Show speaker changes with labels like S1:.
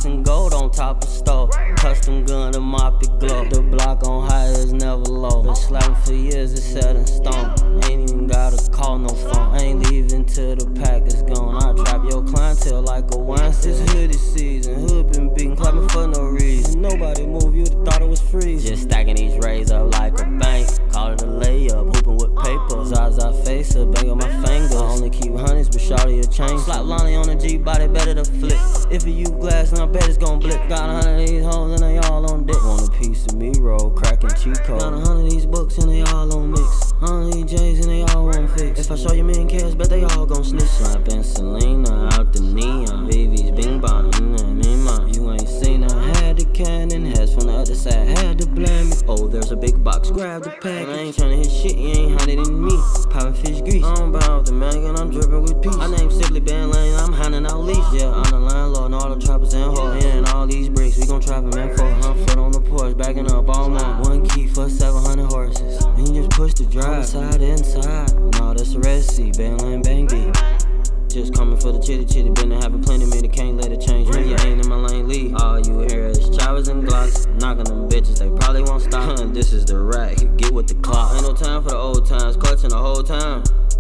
S1: rocks and gold on top of stove. Custom gun to mop it glow. The block on high is never low. Been slapping for years, it's set in stone. Ain't even gotta call no phone. Ain't leaving till the pack is gone. I trap your clientele like a wine. It's hoodie season, hood been beaten, clapping for no reason. Nobody move, you'd thought it was free. Just stacking these rays up like a bank. Call it a layup, hooping with paper. Zaza face up, bang on my finger. I only keep honeys, but shawty a chain. Slap Lonnie on the G body, better to flip. If you glass, then I bet it's gon' blip. Got 100 of these hoes and they all on dick. Want a piece of me roll, cracking cheat code. Got 100 of these books and they all on mix. 100 of these J's and they all on fix. If I show you men cash, bet they all gon' snitch. Slapping Selena out the neon. Vivi's bing bong, you ain't seen I had the cannon. Heads from the other side, had to blame me. Oh, there's a big box, grab the package. I ain't tryna hit shit, you ain't hunted in me. Poppin' fish grease, I'm about the mag and I'm drippin' with peace. I named simply Bandland, I'm handing out lease. Yeah, I'm the landlord and all the trappers and hoes. Yeah, and all these bricks, we gon' trap them and for 100 foot on the porch, backing up all mine. One key for 700 horses. And you just push the drive, side to inside. No, that's the Red Sea, Bandland bang beat. Just coming for the chitty, been having plenty, man, can't let it change me. You ain't in my lane, lead. All you hear is choppers and glocks. Knocking them bitches, they probably won't stop. This is the rack, get with the clock. Ain't no time for the old times, clutching the whole time.